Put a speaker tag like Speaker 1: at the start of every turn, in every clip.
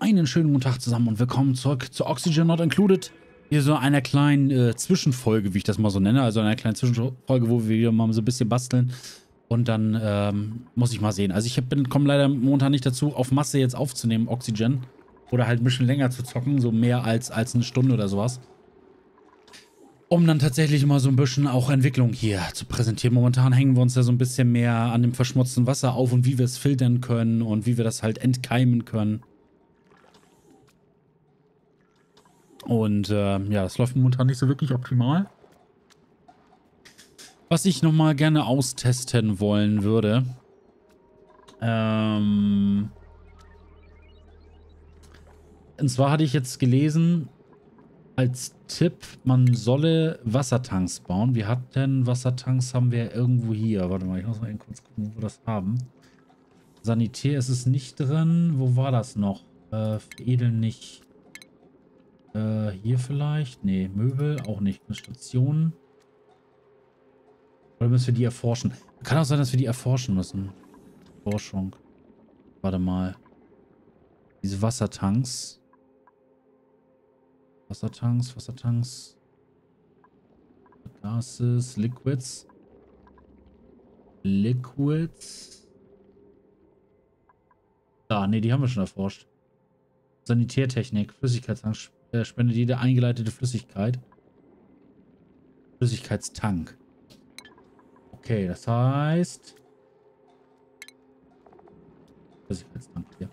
Speaker 1: Einen schönen guten Tag zusammen und willkommen zurück zu Oxygen Not Included. Hier so einer kleinen Zwischenfolge, wie ich das mal so nenne. Also einer kleinen Zwischenfolge, wo wir wieder mal so ein bisschen basteln. Und dann muss ich mal sehen. Also ich komme leider momentan nicht dazu, auf Masse jetzt aufzunehmen, Oxygen. Oder halt ein bisschen länger zu zocken, so mehr als eine Stunde oder sowas. Um dann tatsächlich mal so ein bisschen auch Entwicklung hier zu präsentieren. Momentan hängen wir uns ja so ein bisschen mehr an dem verschmutzten Wasser auf und wie wir es filtern können und wie wir das halt entkeimen können. Und ja, das läuft momentan nicht so wirklich optimal. Was ich nochmal gerne austesten wollen würde. Und zwar hatte ich jetzt gelesen, als Tipp, man solle Wassertanks bauen. Wir hatten Wassertanks, haben wir irgendwo hier. Warte mal, ich muss mal eben kurz gucken, wo wir das haben. Sanitär ist es nicht drin. Wo war das noch? Veredeln nicht. Hier vielleicht? Nee, Möbel auch nicht. Eine Station. Oder müssen wir die erforschen? Kann auch sein, dass wir die erforschen müssen. Forschung. Warte mal. Diese Wassertanks. Wassertanks. Gases, Liquids. Da, nee, die haben wir schon erforscht. Sanitärtechnik, Flüssigkeitstank, spendet jede eingeleitete Flüssigkeit. Flüssigkeitstank. Okay, das heißt... Flüssigkeitstank, hier.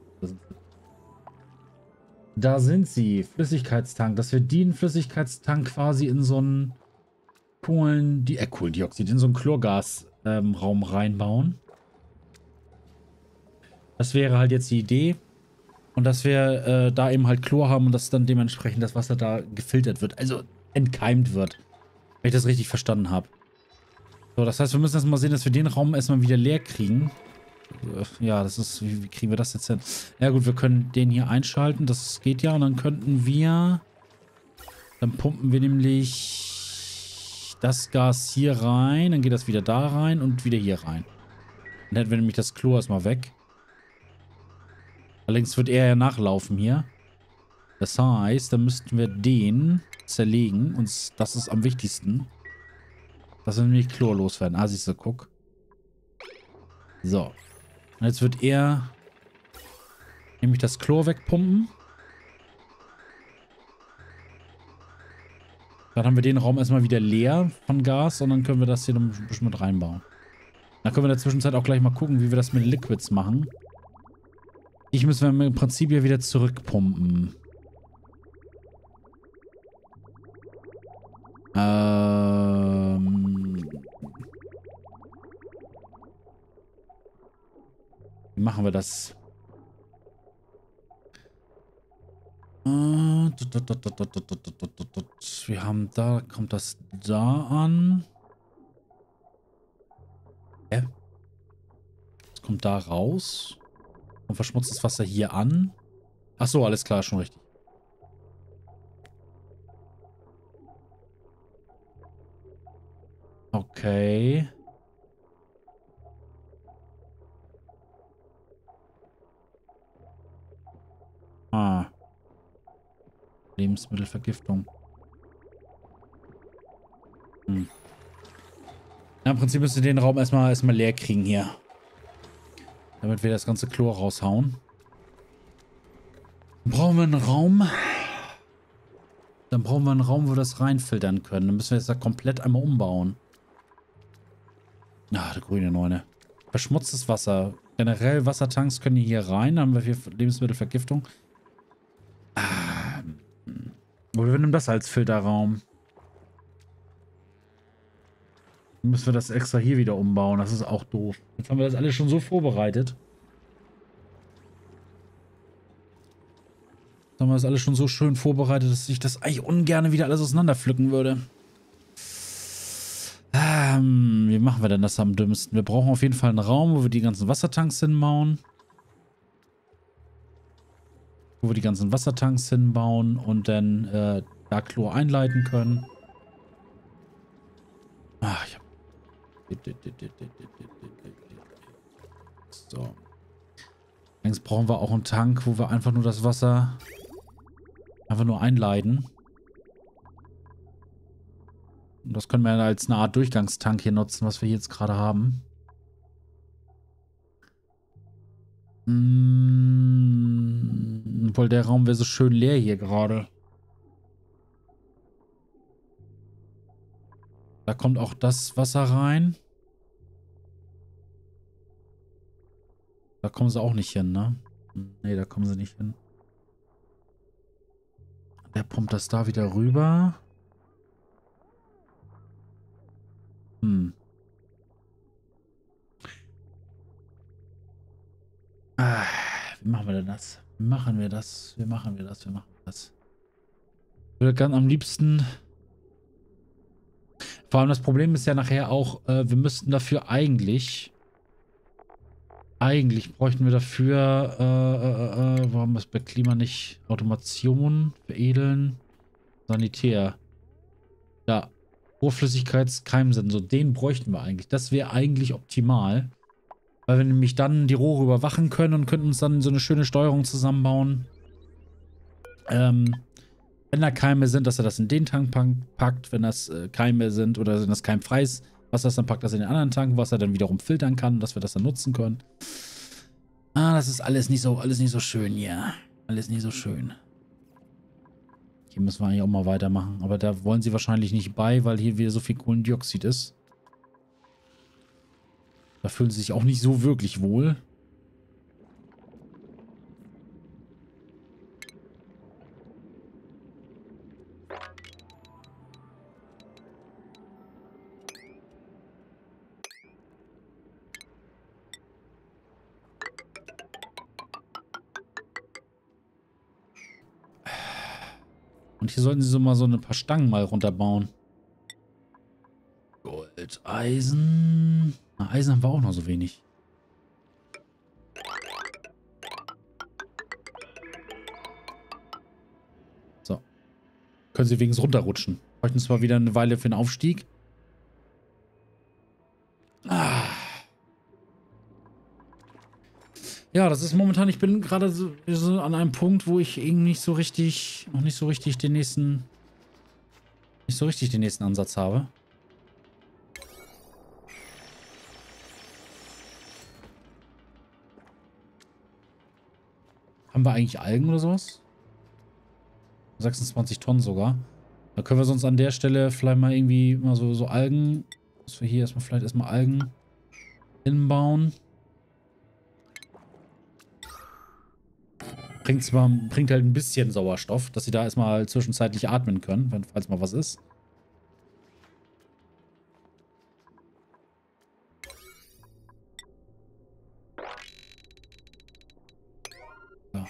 Speaker 1: Da sind sie. Flüssigkeitstank. Dass wir den Flüssigkeitstank quasi in so einen Kohlendioxid, in so einen Chlorgasraum reinbauen. Das wäre halt jetzt die Idee. Und dass wir da eben halt Chlor haben und dass dann dementsprechend das Wasser da gefiltert wird. Also entkeimt wird. Wenn ich das richtig verstanden habe. So, das heißt, wir müssen erstmal sehen, dass wir den Raum erstmal wieder leer kriegen. Ja, das ist... Wie kriegen wir das jetzt hin? Ja gut, wir können den hier einschalten. Das geht ja. Und dann könnten wir... Dann pumpen wir nämlich das Gas hier rein. Dann geht das wieder da rein und wieder hier rein. Dann hätten wir nämlich das Chlor erstmal weg. Allerdings wird er ja nachlaufen hier. Das heißt, dann müssten wir den zerlegen. Und das ist am wichtigsten. Dass wir nämlich Chlor loswerden. Ah, siehst du, guck. So. Und jetzt wird er nämlich das Chlor wegpumpen. Dann haben wir den Raum erstmal wieder leer von Gas. Und dann können wir das hier noch ein bisschen mit reinbauen. Dann können wir in der Zwischenzeit auch gleich mal gucken, wie wir das mit Liquids machen. Ich müssen wir im Prinzip ja wieder zurückpumpen. Wie machen wir das? Wir haben da, kommt das da an. Das kommt da raus. Und verschmutzt das Wasser hier an. Ach so, alles klar, schon richtig. Okay. Ah. Lebensmittelvergiftung. Ja, im Prinzip müsst ihr den Raum erstmal leer kriegen hier. Damit wir das ganze Chlor raushauen. Dann brauchen wir einen Raum. Dann brauchen wir einen Raum, wo wir das reinfiltern können. Dann müssen wir jetzt da komplett einmal umbauen. Ah, der grüne Neune. Verschmutztes Wasser. Generell Wassertanks können hier rein. Dann haben wir hier Lebensmittelvergiftung. Oder wir nehmen das als Filterraum. Dann müssen wir das extra hier wieder umbauen. Das ist auch doof. Jetzt haben wir das alles schon so vorbereitet. Jetzt haben wir das alles schon so schön vorbereitet, dass ich das eigentlich ungern wieder alles auseinanderpflücken würde. Wie machen wir denn das am dümmsten? Wir brauchen auf jeden Fall einen Raum, wo wir die ganzen Wassertanks hinbauen. Und dann da Chlor einleiten können. Ach, ich hab... So. Jetzt brauchen wir auch einen Tank, wo wir einfach nur das Wasser einfach nur einleiten. Und das können wir als eine Art Durchgangstank hier nutzen, was wir hier jetzt gerade haben. Obwohl der Raum wäre so schön leer hier gerade. Da kommt auch das Wasser rein. Da kommen sie auch nicht hin, ne? Ne, da kommen sie nicht hin. Der pumpt das da wieder rüber. Wie machen wir denn das? Wie machen wir das? Wie machen wir das? Wie machen wir das? Ich würde ganz am liebsten... Vor allem das Problem ist ja nachher auch, wir müssten dafür eigentlich bräuchten wir dafür, warum ist bei Klima nicht Automation, veredeln, Sanitär. Ja, Rohrflüssigkeitskeimsensor, den bräuchten wir eigentlich. Das wäre eigentlich optimal. Weil wir nämlich dann die Rohre überwachen können und könnten uns dann so eine schöne Steuerung zusammenbauen. Wenn da Keime sind, dass er das in den Tank packt, wenn das Keime sind oder wenn das keimfrei ist, was das dann packt, das in den anderen Tank, was er dann wiederum filtern kann, dass wir das dann nutzen können. Ah, das ist alles nicht so schön hier. Alles nicht so schön. Hier müssen wir eigentlich auch mal weitermachen. Aber da wollen sie wahrscheinlich nicht bei, weil hier wieder so viel Kohlendioxid ist. Da fühlen sie sich auch nicht so wirklich wohl. Und hier sollten sie so mal so ein paar Stangen mal runterbauen. Gold, Eisen. Na, Eisen haben wir auch noch so wenig. So. Können sie wenigstens runterrutschen. Bräuchten zwar wieder eine Weile für den Aufstieg. Ah. Ja, das ist momentan, ich bin gerade so an einem Punkt, wo ich irgendwie noch nicht so richtig den nächsten Ansatz habe. Haben wir eigentlich Algen oder sowas? 26 Tonnen sogar. Da können wir sonst an der Stelle vielleicht mal irgendwie mal so Algen, dass wir hier vielleicht erstmal Algen hinbauen. Bringt halt ein bisschen Sauerstoff, dass sie da erstmal zwischenzeitlich atmen können, falls mal was ist. Ja.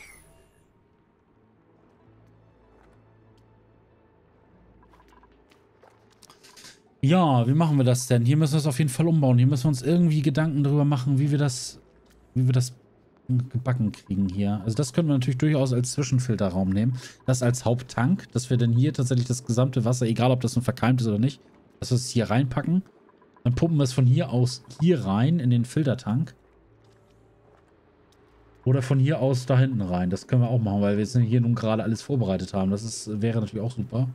Speaker 1: Ja, wie machen wir das denn? Hier müssen wir es auf jeden Fall umbauen. Hier müssen wir uns irgendwie Gedanken darüber machen, wie wir das gebacken kriegen hier. Also das könnte man natürlich durchaus als Zwischenfilterraum nehmen. Das als Haupttank, dass wir dann hier tatsächlich das gesamte Wasser, egal ob das nun verkeimt ist oder nicht, dass wir es hier reinpacken. Dann pumpen wir es von hier aus hier rein in den Filtertank. Oder von hier aus da hinten rein. Das können wir auch machen, weil wir jetzt hier nun gerade alles vorbereitet haben. Wäre natürlich auch super.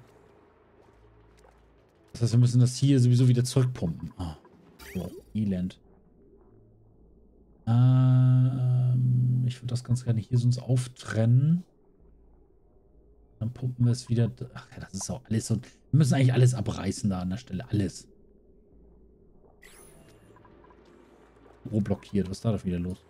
Speaker 1: Das heißt, wir müssen das hier sowieso wieder zurückpumpen. Ah, oh, Elend. Ich würde das ganz gerne hier sonst auftrennen. Dann pumpen wir es wieder. Ach ja, das ist auch alles so. Wir müssen eigentlich alles abreißen da an der Stelle. Alles. Rohr blockiert. Was ist da doch wieder los?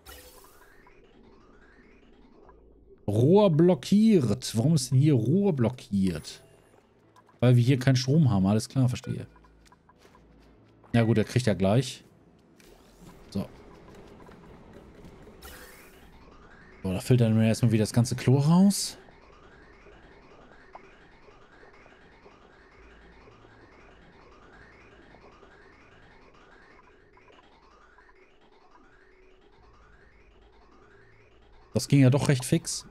Speaker 1: Rohr blockiert. Warum ist denn hier Rohr blockiert? Weil wir hier keinen Strom haben. Alles klar, verstehe. Ja gut, er kriegt ja gleich. So. So, da filtern wir erstmal wieder das ganze Chlor raus. Das ging ja doch recht fix.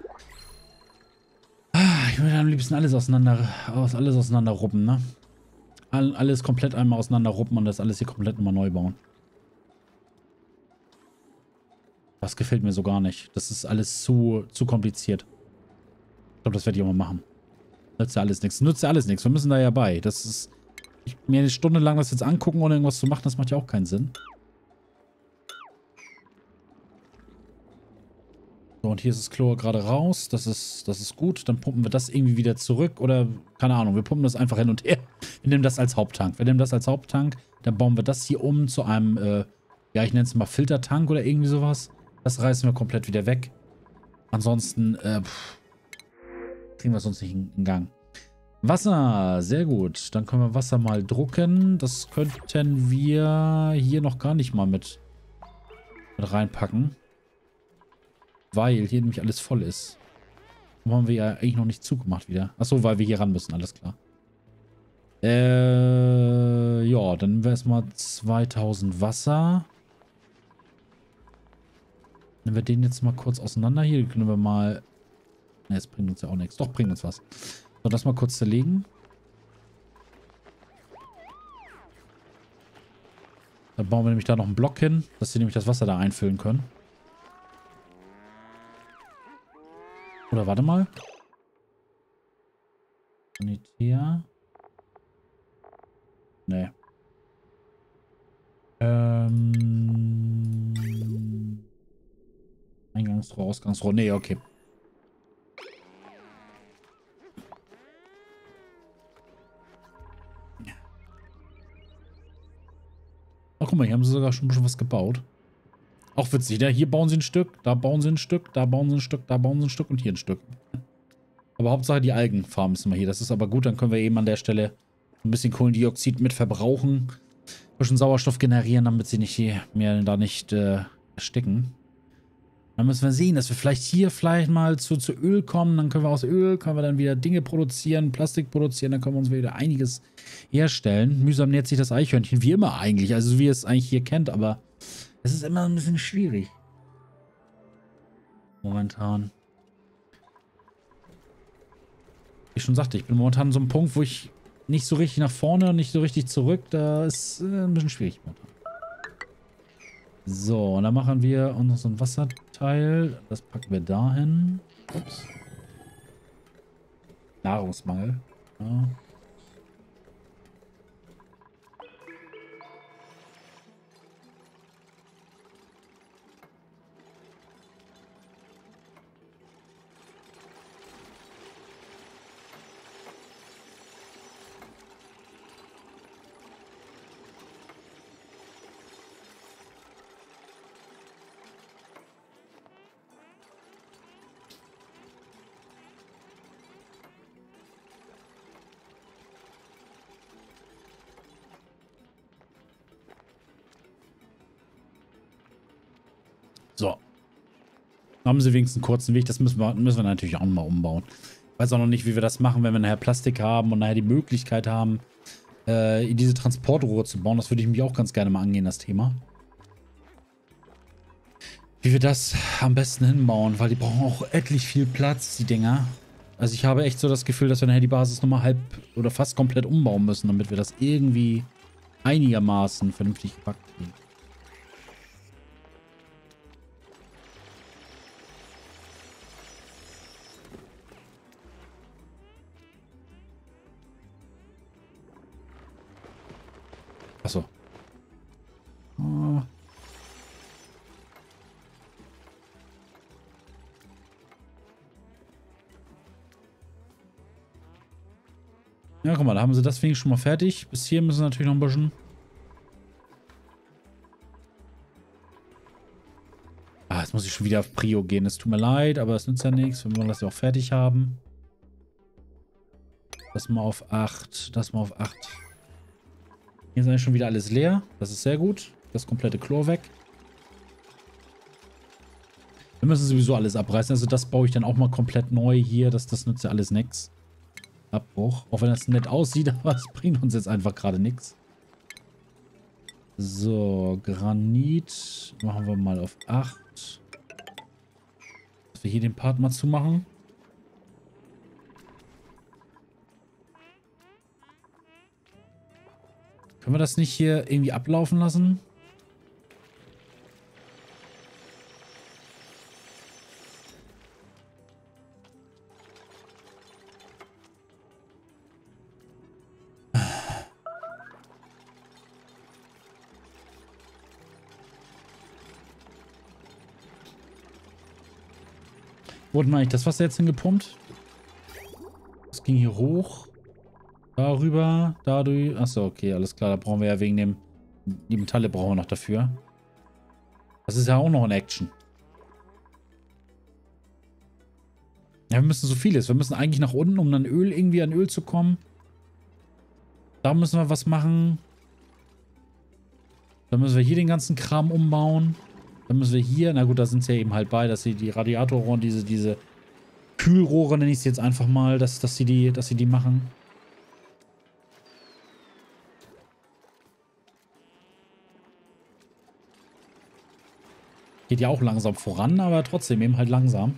Speaker 1: Ich würde am liebsten alles auseinanderruppen, ne? Alles komplett einmal auseinanderruppen und das alles hier komplett nochmal neu bauen. Das gefällt mir so gar nicht. Das ist alles zu kompliziert. Ich glaube, das werde ich auch mal machen. Nützt ja alles nichts. Nützt ja alles nichts. Wir müssen da ja bei. Das ist... mir eine Stunde lang das jetzt angucken, ohne irgendwas zu machen, das macht ja auch keinen Sinn. So, und hier ist das Klo gerade raus. Das ist gut. Dann pumpen wir das irgendwie wieder zurück. Oder, keine Ahnung, wir pumpen das einfach hin und her. Wir nehmen das als Haupttank. Dann bauen wir das hier um zu einem, ja, ich nenne es mal Filtertank oder irgendwie sowas. Das reißen wir komplett wieder weg. Ansonsten, kriegen wir es sonst nicht in Gang. Wasser, sehr gut. Dann können wir Wasser mal drucken. Das könnten wir hier noch gar nicht mal mit reinpacken. Weil hier nämlich alles voll ist. Warum haben wir ja eigentlich noch nicht zugemacht wieder? Achso, weil wir hier ran müssen, alles klar. Ja, dann nehmen wir erstmal 2000 Wasser. Nehmen wir den jetzt mal kurz auseinander. Hier können wir mal... Ne, das bringt uns ja auch nichts. Doch, bringt uns was. So, das mal kurz zerlegen. Dann bauen wir nämlich da noch einen Block hin, dass sie nämlich das Wasser da einfüllen können. Oder warte mal. Sanitär. Nee. Eingangsrohr, Ausgangsrohr. Nee, okay. Ach, guck mal, hier haben sie sogar schon ein bisschen was gebaut. Auch witzig, da hier bauen sie ein Stück, da bauen sie ein Stück, da bauen sie ein Stück, da bauen sie ein Stück und hier ein Stück. Aber Hauptsache die Algenfarm müssen wir hier. Das ist aber gut, dann können wir eben an der Stelle ein bisschen Kohlendioxid mit verbrauchen. Ein bisschen Sauerstoff generieren, damit sie nicht hier mehr da nicht ersticken. Dann müssen wir sehen, dass wir vielleicht mal zu Öl kommen. Dann können wir aus Öl, dann wieder Dinge produzieren, Plastik produzieren. Dann können wir uns wieder einiges herstellen. Mühsam nähert sich das Eichhörnchen, wie immer eigentlich. Also wie ihr es eigentlich hier kennt, aber es ist immer ein bisschen schwierig. Momentan. Wie ich schon sagte, ich bin momentan an so einem Punkt, wo ich nicht so richtig nach vorne, nicht so richtig zurück. Da ist ein bisschen schwierig momentan. So, und dann machen wir uns noch so ein Wasserteil. Das packen wir dahin. Ups. Nahrungsmangel. Ja. So. Haben sie wenigstens einen kurzen Weg. Das müssen wir natürlich auch mal umbauen. Ich weiß auch noch nicht, wie wir das machen, wenn wir nachher Plastik haben und nachher die Möglichkeit haben, diese Transportrohre zu bauen. Das würde ich mich auch ganz gerne mal angehen, das Thema. Wie wir das am besten hinbauen, weil die brauchen auch etlich viel Platz, die Dinger. Also ich habe echt so das Gefühl, dass wir nachher die Basis nochmal halb oder fast komplett umbauen müssen, damit wir das irgendwie einigermaßen vernünftig gepackt kriegen. Achso. Oh. Ja, guck mal, da haben sie das wenigstens schon mal fertig. Bis hier müssen sie natürlich noch ein bisschen. Ah, jetzt muss ich schon wieder auf Prio gehen. Es tut mir leid, aber es nützt ja nichts. Wir wollen das ja auch fertig haben. Das mal auf 8. Das mal auf 8. Hier ist eigentlich schon wieder alles leer. Das ist sehr gut. Das komplette Chlor weg. Wir müssen sowieso alles abreißen. Also das baue ich dann auch mal komplett neu hier. Das nützt ja alles nichts. Abbruch. Auch wenn das nett aussieht, aber es bringt uns jetzt einfach gerade nichts. So, Granit machen wir mal auf 8. Dass wir hier den Part mal zumachen. Können wir das nicht hier irgendwie ablaufen lassen? Wurden wir eigentlich das Wasser jetzt hingepumpt? Das ging hier hoch. Darüber, dadurch. Achso, okay, alles klar. Da brauchen wir ja wegen dem... Die Metalle brauchen wir noch dafür. Das ist ja auch noch in Action. Ja, wir müssen so vieles. Wir müssen eigentlich nach unten, um dann irgendwie an Öl zu kommen. Da müssen wir was machen. Dann müssen wir hier den ganzen Kram umbauen. Dann müssen wir hier, na gut, da sind es ja eben halt bei, dass sie die Radiatorrohre, diese Kühlrohre, nenne ich es jetzt einfach mal, dass sie die machen. Geht ja auch langsam voran, aber trotzdem eben halt langsam.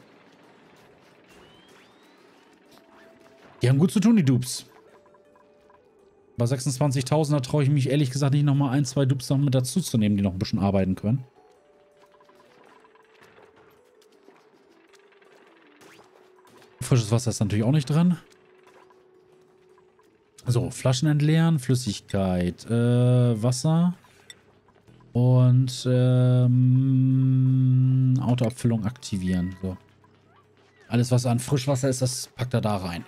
Speaker 1: Die haben gut zu tun, die Dupes. Bei 26.000er traue ich mich ehrlich gesagt nicht nochmal 1, 2 Dupes noch mit dazu zu nehmen, die noch ein bisschen arbeiten können. Frisches Wasser ist natürlich auch nicht dran. So, Flaschen entleeren, Flüssigkeit, Wasser und Autoabfüllung aktivieren. So. Alles, was an Frischwasser ist, das packt er da rein.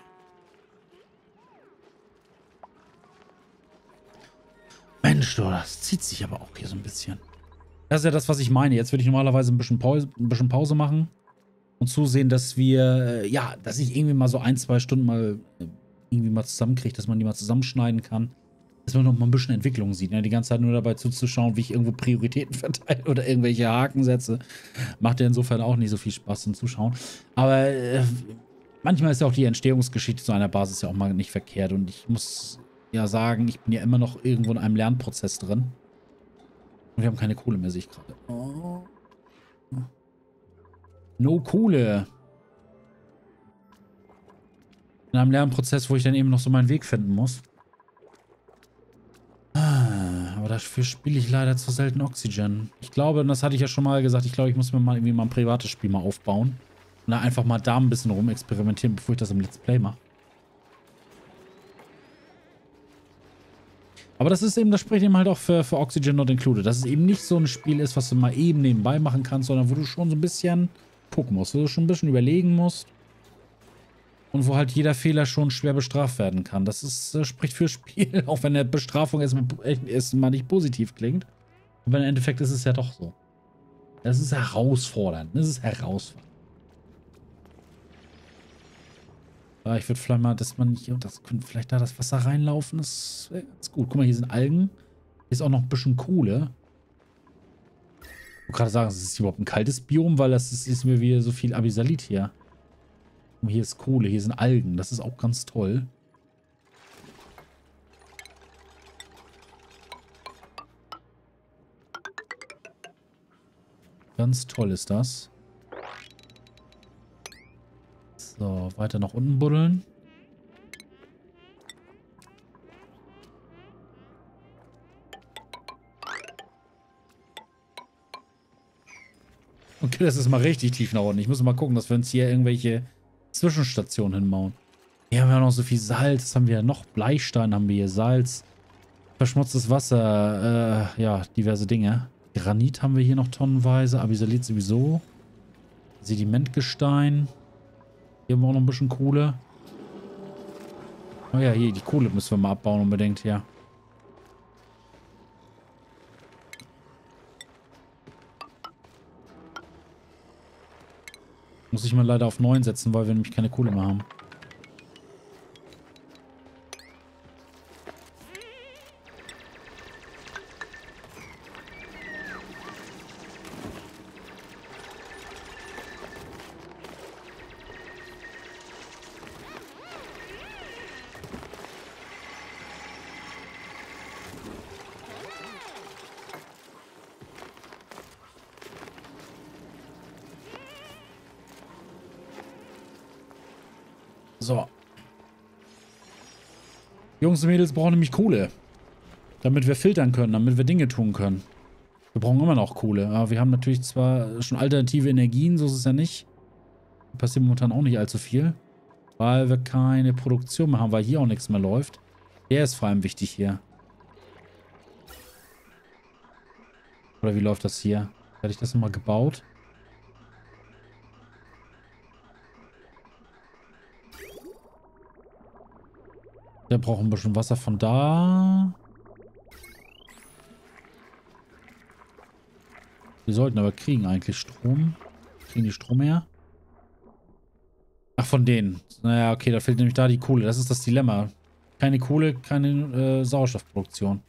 Speaker 1: Mensch, du, das zieht sich aber auch hier so ein bisschen. Das ist ja das, was ich meine. Jetzt würde ich normalerweise ein bisschen Pause machen und zusehen, dass wir, ja, dass ich irgendwie mal so 1, 2 Stunden mal irgendwie mal zusammenkriege, dass man die mal zusammenschneiden kann. Dass man noch mal ein bisschen Entwicklung sieht. Ne? Die ganze Zeit nur dabei zuzuschauen, wie ich irgendwo Prioritäten verteile oder irgendwelche Haken setze. Macht ja insofern auch nicht so viel Spaß zum Zuschauen. Aber manchmal ist ja auch die Entstehungsgeschichte zu einer Basis ja auch mal nicht verkehrt. Und ich muss ja sagen, ich bin ja immer noch irgendwo in einem Lernprozess drin. Und wir haben keine Kohle mehr, sehe ich gerade. Oh. No Kohle. In einem Lernprozess, wo ich dann eben noch so meinen Weg finden muss. Aber dafür spiele ich leider zu selten Oxygen. Ich glaube, und das hatte ich ja schon mal gesagt, ich glaube, ich muss mir mal irgendwie mal ein privates Spiel mal aufbauen. Und da einfach mal da ein bisschen rumexperimentieren, bevor ich das im Let's Play mache. Aber das ist eben, das spricht eben halt auch für Oxygen Not Included. Dass es eben nicht so ein Spiel ist, was du mal eben nebenbei machen kannst, sondern wo du schon so ein bisschen gucken musst, wo du schon ein bisschen überlegen musst. Und wo halt jeder Fehler schon schwer bestraft werden kann. Das ist, spricht fürs Spiel, auch wenn der Bestrafung erstmal nicht positiv klingt. Aber im Endeffekt ist es ja doch so. Das ist herausfordernd. Das ist herausfordernd. Aber ich würde vielleicht mal, dass man hier, das könnte vielleicht da das Wasser reinlaufen. Das wäre ganz gut. Guck mal, hier sind Algen. Hier ist auch noch ein bisschen Kohle. Ich wollte gerade sagen, es ist überhaupt ein kaltes Biom, weil das ist mir wie so viel Abysalit hier. Und hier ist Kohle, hier sind Algen. Das ist auch ganz toll. Ganz toll ist das. So, weiter nach unten buddeln. Okay, das ist mal richtig tief nach unten. Ich muss mal gucken, dass wir uns hier irgendwelche Zwischenstationen hinbauen. Hier haben wir auch noch so viel Salz. Das haben wir ja noch. Bleistein haben wir hier. Salz. Verschmutztes Wasser. Ja, diverse Dinge. Granit haben wir hier noch tonnenweise. Abysalit sowieso. Sedimentgestein. Hier haben wir auch noch ein bisschen Kohle. Oh ja, hier, die Kohle müssen wir mal abbauen unbedingt, ja. Muss ich mal leider auf 9 setzen, weil wir nämlich keine Kohle mehr haben. So. Jungs und Mädels brauchen nämlich Kohle. Damit wir filtern können, damit wir Dinge tun können. Wir brauchen immer noch Kohle. Aber wir haben natürlich zwar schon alternative Energien, so ist es ja nicht. Passiert momentan auch nicht allzu viel. Weil wir keine Produktion mehr haben, weil hier auch nichts mehr läuft. Der ist vor allem wichtig hier. Oder wie läuft das hier? Hätte ich das nochmal gebaut? Der braucht ein bisschen Wasser von da. Wir sollten aber kriegen eigentlich Strom. Kriegen die Strom her? Ach, von denen. Naja, okay, da fehlt nämlich da die Kohle. Das ist das Dilemma. Keine Kohle, keine Sauerstoffproduktion.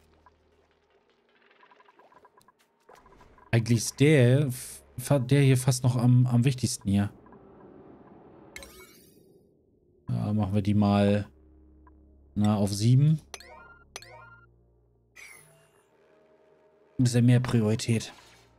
Speaker 1: Eigentlich ist der hier fast noch am wichtigsten hier. Ja, machen wir die mal auf 7. Ein bisschen mehr Priorität.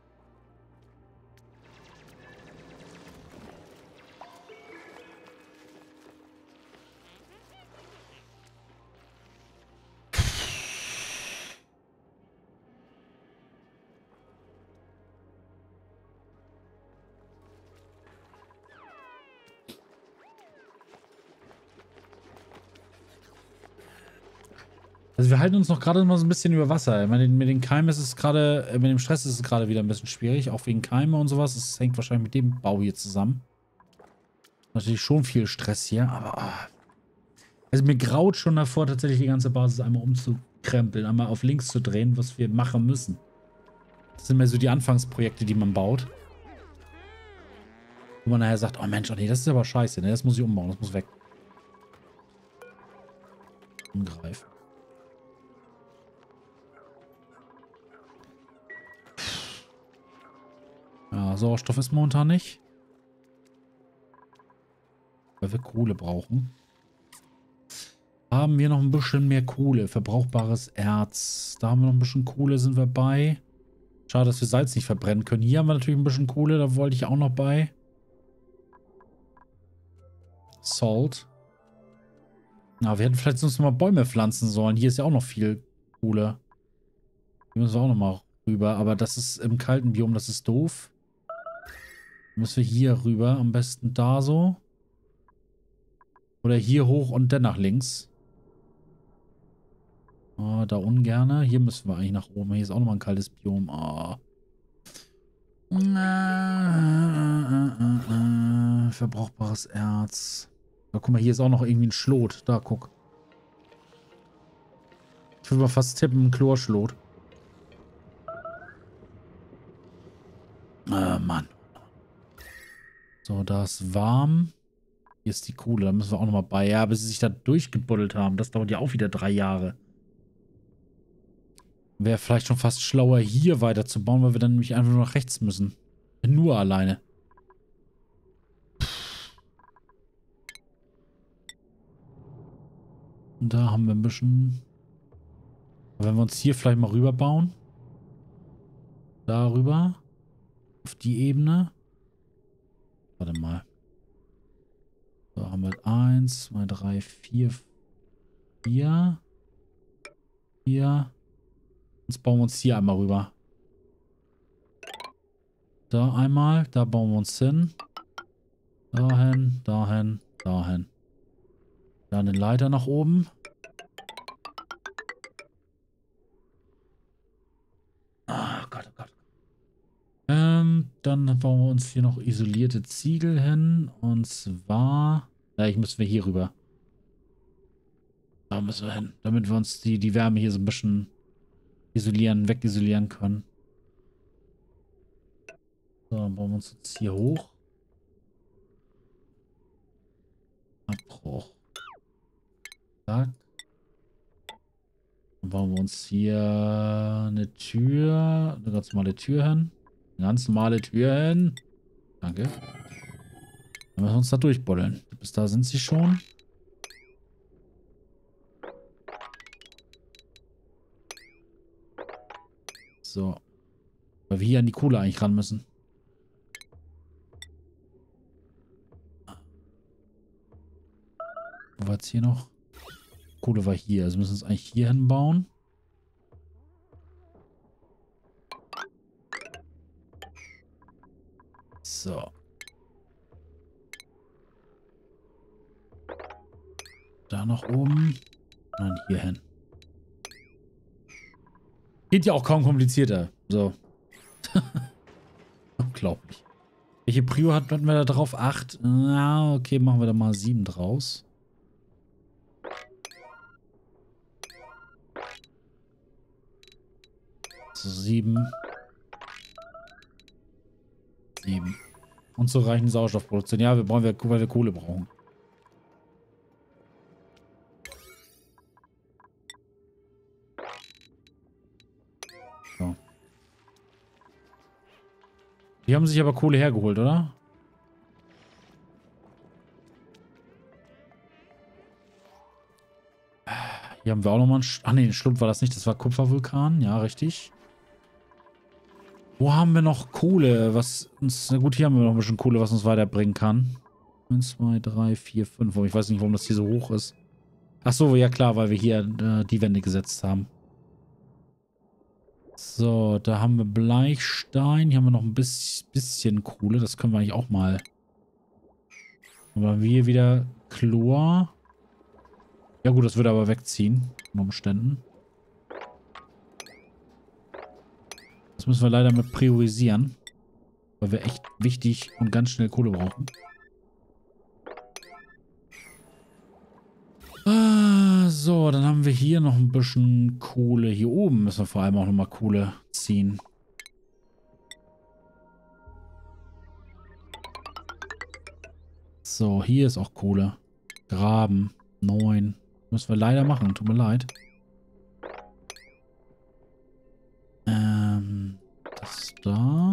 Speaker 1: Also wir halten uns noch gerade mal so ein bisschen über Wasser. Ich meine, mit den Keimen ist es gerade, mit dem Stress ist es gerade wieder ein bisschen schwierig, auch wegen Keime und sowas. Es hängt wahrscheinlich mit dem Bau hier zusammen. Natürlich schon viel Stress hier, aber also mir graut schon davor, tatsächlich die ganze Basis einmal umzukrempeln, einmal auf links zu drehen, was wir machen müssen. Das sind mehr so die Anfangsprojekte, die man baut. Wo man nachher sagt, oh Mensch, oh nee, das ist aber scheiße, ne? Das muss ich umbauen, das muss weg. Umgreifen. Ja, Sauerstoff ist momentan nicht. Weil wir Kohle brauchen. Haben wir noch ein bisschen mehr Kohle. Verbrauchbares Erz. Da haben wir noch ein bisschen Kohle, sind wir bei. Schade, dass wir Salz nicht verbrennen können. Hier haben wir natürlich ein bisschen Kohle, da wollte ich auch noch bei. Salt. Na, wir hätten vielleicht sonst noch mal Bäume pflanzen sollen. Hier ist ja auch noch viel Kohle. Hier müssen wir auch noch mal rüber. Aber das ist im kalten Biom, das ist doof. Müssen wir hier rüber. Am besten da so. Oder hier hoch und dann nach links. Oh, da ungerne. Hier müssen wir eigentlich nach oben. Hier ist auch nochmal ein kaltes Biom. Oh. Verbrauchbares Erz. Oh, guck mal, hier ist auch noch irgendwie ein Schlot. Da, guck. Ich würde mal fast tippen, ein Chlorschlot. Mann. So, da ist warm. Hier ist die Kohle, da müssen wir auch nochmal bei. Ja, bis sie sich da durchgebuddelt haben. Das dauert ja auch wieder 3 Jahre. Wäre vielleicht schon fast schlauer, hier weiterzubauen, weil wir dann nämlich einfach nur nach rechts müssen. Nur alleine. Und da haben wir ein bisschen... Wenn wir uns hier vielleicht mal rüber bauen. Darüber. Auf die Ebene. Warte mal. So, haben wir 1, 2, 3, 4, 4. Hier. Jetzt bauen wir uns hier einmal rüber. Da einmal. Da bauen wir uns hin. Dahin, dahin, dahin. Dann eine Leiter nach oben. Ah, Gott, oh Gott. Dann bauen wir uns hier noch isolierte Ziegel hin. Und zwar... Ja, ich müssen wir hier rüber. Da müssen wir hin. Damit wir uns die Wärme hier so ein bisschen isolieren, wegisolieren können. So, dann bauen wir uns jetzt hier hoch. Abbruch. Zack. Dann bauen wir uns hier eine Tür. Eine ganz normale Tür hin. Eine ganz normale Tür hin. Danke. Dann müssen wir uns da durchbuddeln. Bis da sind sie schon. So. Weil wir hier an die Kohle eigentlich ran müssen. Wo war jetzt hier noch? Kohle war hier. Also müssen wir es eigentlich hier hinbauen. So. Da nach oben. Und dann hier hin. Geht ja auch kaum komplizierter. So. Unglaublich. Welche Prio hatten wir da drauf? 8. Na, okay, machen wir da mal 7 draus. So 7. 7. Und zur reichen Sauerstoffproduktion. Ja, weil wir Kohle brauchen. So. Die haben sich aber Kohle hergeholt, oder? Hier haben wir auch nochmal einen... Ach nee, ein Schlund war das nicht. Das war Kupfervulkan. Ja, richtig. Wo haben wir noch Kohle? Was uns... Na gut, hier haben wir noch ein bisschen Kohle, was uns weiterbringen kann. 1, 2, 3, 4, 5. Ich weiß nicht, warum das hier so hoch ist. Ach so, ja klar, weil wir hier die Wände gesetzt haben. So, da haben wir Bleichstein. Hier haben wir noch ein bisschen Kohle. Das können wir eigentlich auch mal. Aber hier wieder Chlor. Ja gut, das würde aber wegziehen. Unter Umständen. Das müssen wir leider mit priorisieren. Weil wir echt wichtig und ganz schnell Kohle brauchen. So, dann haben wir hier noch ein bisschen Kohle. Hier oben müssen wir vor allem auch nochmal Kohle ziehen. So, hier ist auch Kohle. Graben. 9. Müssen wir leider machen. Tut mir leid. Das da.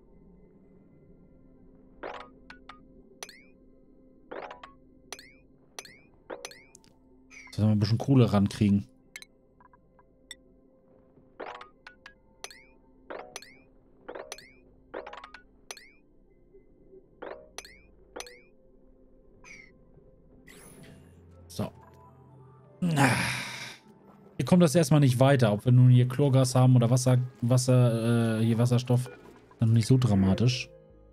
Speaker 1: Dass wir ein bisschen Kohle rankriegen. So. Hier kommt das erstmal nicht weiter. Ob wir nun hier Chlorgas haben oder hier Wasserstoff. Dann nicht so dramatisch.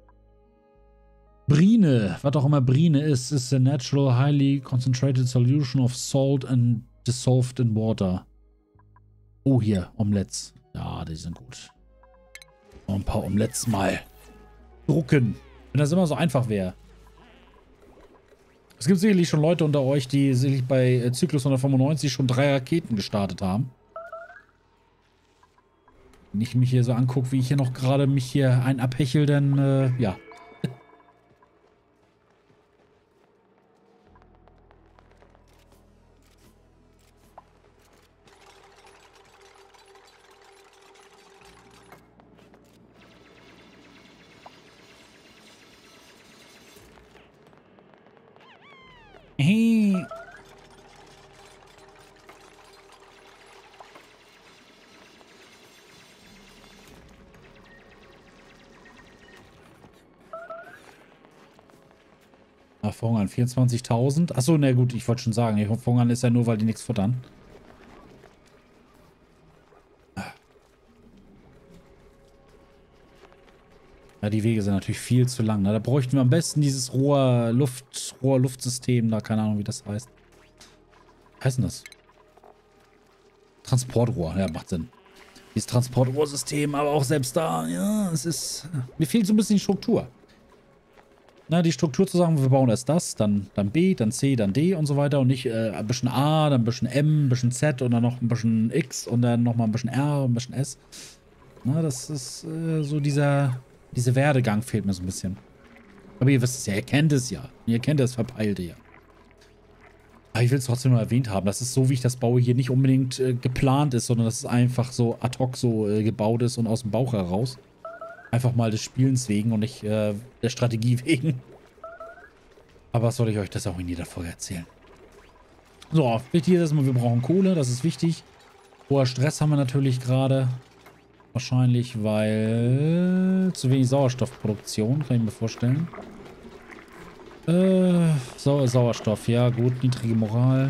Speaker 1: Brine, was auch immer Brine ist a natural, highly concentrated solution of salt and dissolved in water. Oh, hier, Omelettes. Ja, die sind gut. Noch ein paar Omelettes mal drucken. Wenn das immer so einfach wäre. Es gibt sicherlich schon Leute unter euch, die sicherlich bei Zyklus 195 schon 3 Raketen gestartet haben. Wenn ich mich hier so angucke, wie ich hier noch gerade mich hier abhechel, dann, ja. Hey. Verhungern, 24.000. Achso, na gut, ich wollte schon sagen, verhungern ist ja nur, weil die nichts futtern. Ja, die Wege sind natürlich viel zu lang. Ne? Da bräuchten wir am besten dieses Rohrluftsystem da, keine Ahnung, wie das heißt. Was heißt denn das? Transportrohr, ja, macht Sinn. Dieses Transportrohrsystem, aber auch selbst da, ja, es ist... Mir fehlt so ein bisschen die Struktur. Na, die Struktur zu sagen, wir bauen erst das, dann B, dann C, dann D und so weiter und nicht ein bisschen A, dann ein bisschen M, ein bisschen Z und dann noch ein bisschen X und dann nochmal ein bisschen R und ein bisschen S. Na, das ist so diese Werdegang fehlt mir so ein bisschen. Aber ihr wisst es ja, ihr kennt es ja. Ihr kennt das Verpeilte ja. Aber ich will es trotzdem nur erwähnt haben, dass es so, wie ich das baue, hier nicht unbedingt geplant ist, sondern dass es einfach so ad hoc so gebaut ist und aus dem Bauch heraus. Einfach mal des Spielens wegen und nicht der Strategie wegen. Aber was soll ich euch das auch in jeder Folge erzählen? So, wichtig ist erstmal, wir brauchen Kohle, das ist wichtig. Hoher Stress haben wir natürlich gerade. Wahrscheinlich, weil zu wenig Sauerstoffproduktion, kann ich mir vorstellen. Sauerstoff, ja gut, niedrige Moral.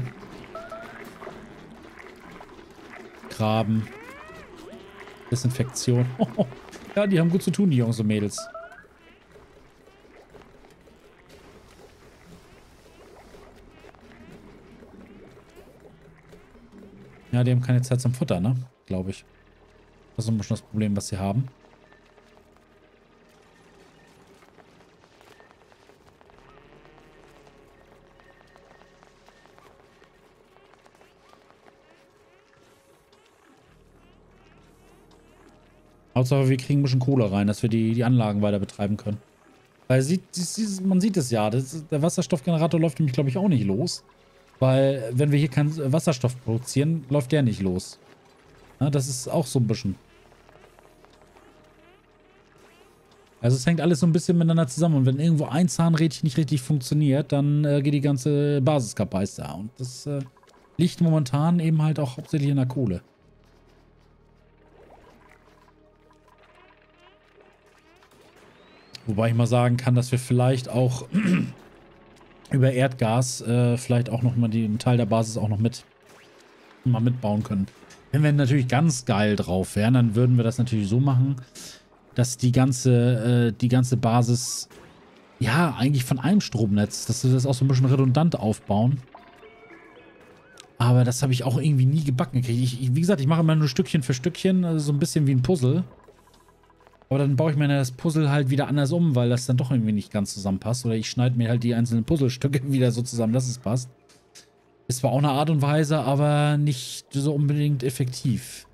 Speaker 1: Graben. Desinfektion. Ja, die haben gut zu tun, die Jungs und Mädels. Ja, die haben keine Zeit zum Futter, ne? Glaube ich. Das ist ein bisschen das Problem, was sie haben. Hauptsache, wir kriegen ein bisschen Kohle rein, dass wir die Anlagen weiter betreiben können. Weil man sieht es ja, der Wasserstoffgenerator läuft nämlich, glaube ich, auch nicht los. Weil, wenn wir hier keinen Wasserstoff produzieren, läuft der nicht los. Ja, das ist auch so ein bisschen. Also es hängt alles so ein bisschen miteinander zusammen. Und wenn irgendwo ein Zahnrädchen nicht richtig funktioniert, dann geht die ganze Basis kaputt da. Und das liegt momentan eben halt auch hauptsächlich in der Kohle. Wobei ich mal sagen kann, dass wir vielleicht auch über Erdgas vielleicht auch noch mal einen Teil der Basis auch noch mitbauen können. Wenn wir natürlich ganz geil drauf wären, dann würden wir das natürlich so machen, dass die ganze Basis, ja, eigentlich von einem Stromnetz, dass wir das auch so ein bisschen redundant aufbauen. Aber das habe ich auch irgendwie nie gebacken gekriegt. Wie gesagt, ich mache immer nur Stückchen für Stückchen, also so ein bisschen wie ein Puzzle. Aber dann baue ich mir das Puzzle halt wieder anders um, weil das dann doch irgendwie nicht ganz zusammenpasst. Oder ich schneide mir halt die einzelnen Puzzlestücke wieder so zusammen, dass es passt. Ist zwar auch eine Art und Weise, aber nicht so unbedingt effektiv.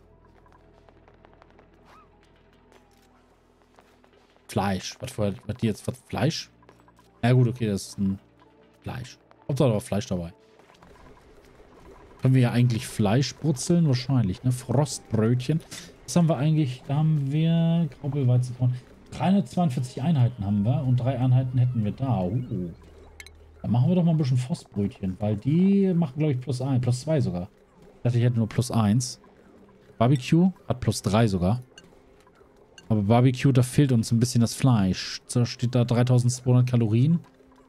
Speaker 1: Fleisch. Was die jetzt? Was? Fleisch? Ja gut, okay, das ist ein Fleisch. Hauptsache aber Fleisch dabei. Können wir ja eigentlich Fleisch brutzeln? Wahrscheinlich, ne? Frostbrötchen. Was haben wir eigentlich? Da haben wir Graupelweizenkorn. 342 Einheiten haben wir und 3 Einheiten hätten wir da. Dann machen wir doch mal ein bisschen Frostbrötchen, weil die machen, glaube ich, plus 1, plus 2 sogar. Ich dachte, ich hätte nur plus 1. Barbecue hat plus 3 sogar. Aber Barbecue, da fehlt uns ein bisschen das Fleisch. Da steht da 3200 Kalorien.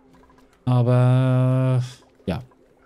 Speaker 1: Aber ja.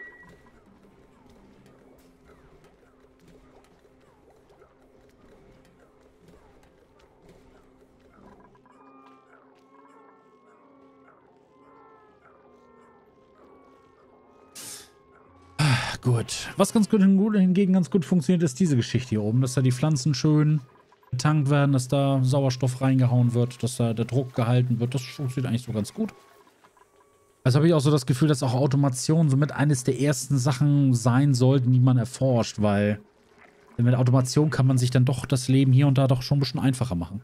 Speaker 1: Gut. Was hingegen ganz gut funktioniert, ist diese Geschichte hier oben. Dass da die Pflanzen schön getankt werden, dass da Sauerstoff reingehauen wird, dass da der Druck gehalten wird. Das funktioniert eigentlich so ganz gut. Also habe ich auch so das Gefühl, dass auch Automation somit eines der ersten Sachen sein sollten, die man erforscht, weil mit Automation kann man sich dann doch das Leben hier und da doch schon ein bisschen einfacher machen.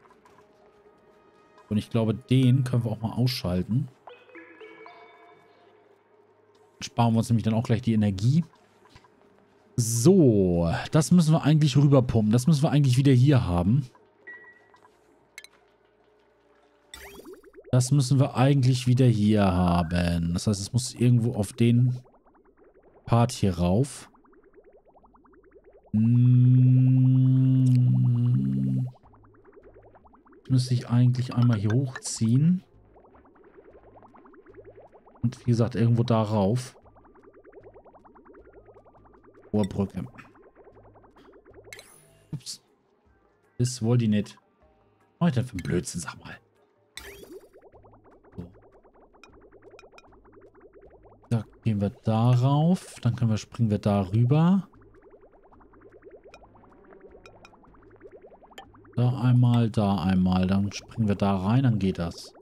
Speaker 1: Und ich glaube, den können wir auch mal ausschalten. Sparen wir uns nämlich dann auch gleich die Energie. So, das müssen wir eigentlich rüberpumpen. Das müssen wir eigentlich wieder hier haben. Das müssen wir eigentlich wieder hier haben. Das heißt, es muss irgendwo auf den Part hier rauf. Müsste ich eigentlich einmal hier hochziehen. Und wie gesagt, irgendwo da rauf. Hohe Brücke. Ups. Das wollte ich nicht. Was mache ich denn für ein Blödsinn, sag mal. So. Da gehen wir darauf. Dann springen wir da rüber. Da einmal, da einmal. Dann springen wir da rein, dann geht das.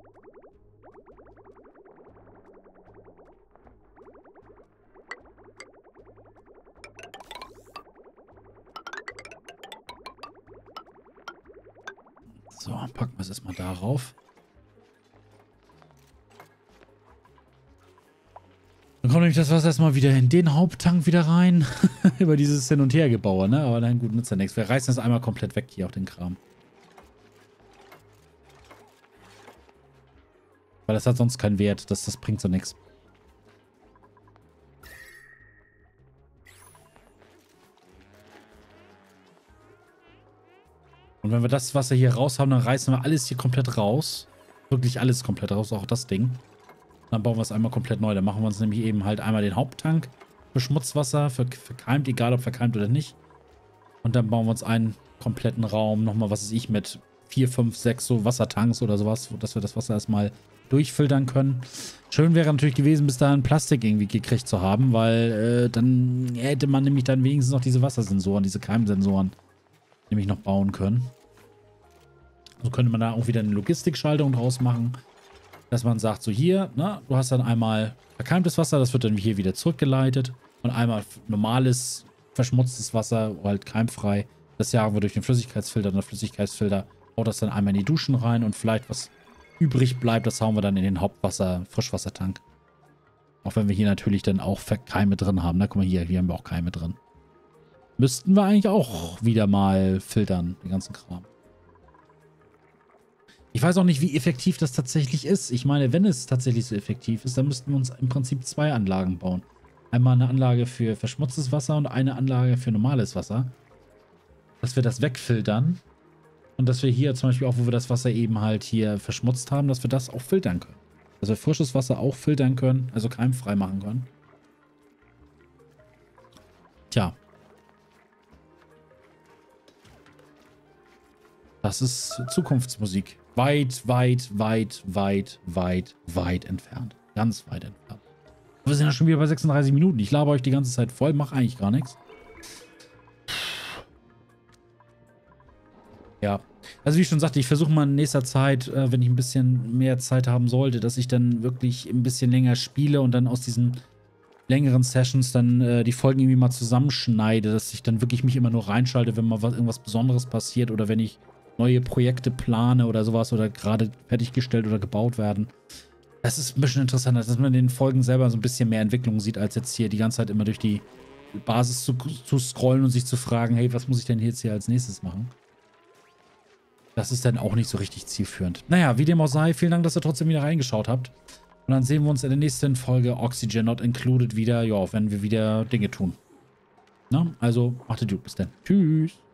Speaker 1: So, packen wir es erstmal darauf. Dann kommt nämlich das Wasser erstmal wieder in den Haupttank wieder rein. Über dieses Hin- und Hergebaue, ne? Aber dann gut, nützt ja nichts. Wir reißen das einmal komplett weg hier, auch den Kram. Weil das hat sonst keinen Wert. Das bringt so nichts. Und wenn wir das Wasser hier raus haben, dann reißen wir alles hier komplett raus. Wirklich alles komplett raus, auch das Ding. Dann bauen wir es einmal komplett neu. Dann machen wir uns nämlich eben halt einmal den Haupttank für Schmutzwasser, für verkeimt, egal ob verkeimt oder nicht. Und dann bauen wir uns einen kompletten Raum, nochmal, was weiß ich, mit 4, 5, 6 so Wassertanks oder sowas, dass wir das Wasser erstmal durchfiltern können. Schön wäre natürlich gewesen, bis dahin Plastik irgendwie gekriegt zu haben, weil dann hätte man nämlich dann wenigstens noch diese Wassersensoren, diese Keimsensoren nämlich noch bauen können. So könnte man da auch wieder eine Logistikschaltung draus machen, dass man sagt, so hier, na, du hast dann einmal verkeimtes Wasser, das wird dann hier wieder zurückgeleitet und einmal normales, verschmutztes Wasser, halt keimfrei, Das jagen wir durch den Flüssigkeitsfilter. Und der Flüssigkeitsfilter haut das dann einmal in die Duschen rein. Und vielleicht was übrig bleibt, das hauen wir dann in den Frischwassertank. Auch wenn wir hier natürlich dann auch Keime drin haben. Na, guck mal hier haben wir auch Keime drin. Müssten wir eigentlich auch wieder mal filtern, den ganzen Kram. Ich weiß auch nicht, wie effektiv das tatsächlich ist. Ich meine, wenn es tatsächlich so effektiv ist, dann müssten wir uns im Prinzip 2 Anlagen bauen. Einmal eine Anlage für verschmutztes Wasser und eine Anlage für normales Wasser. Dass wir das wegfiltern. Und dass wir hier zum Beispiel auch, wo wir das Wasser eben halt hier verschmutzt haben, dass wir das auch filtern können. Dass wir frisches Wasser auch filtern können, also keimfrei machen können. Tja. Das ist Zukunftsmusik. Weit, weit, weit, weit, weit, weit entfernt. Ganz weit entfernt. Wir sind ja schon wieder bei 36 Minuten. Ich laber euch die ganze Zeit voll, mache eigentlich gar nichts. Ja. Also wie ich schon sagte, ich versuche mal in nächster Zeit, wenn ich ein bisschen mehr Zeit haben sollte, dass ich dann wirklich ein bisschen länger spiele und dann aus diesen längeren Sessions dann die Folgen irgendwie mal zusammenschneide, dass ich dann wirklich mich immer nur reinschalte, wenn mal irgendwas Besonderes passiert oder wenn ich neue Projekte plane oder sowas oder gerade fertiggestellt oder gebaut werden. Das ist ein bisschen interessanter, dass man in den Folgen selber so ein bisschen mehr Entwicklung sieht, als jetzt hier die ganze Zeit immer durch die Basis zu scrollen und sich zu fragen, hey, was muss ich denn jetzt hier als nächstes machen? Das ist dann auch nicht so richtig zielführend. Naja, wie dem auch sei, vielen Dank, dass ihr trotzdem wieder reingeschaut habt. Und dann sehen wir uns in der nächsten Folge Oxygen Not Included wieder, ja, wenn wir wieder Dinge tun. Na, also, macht es gut, bis dann. Tschüss.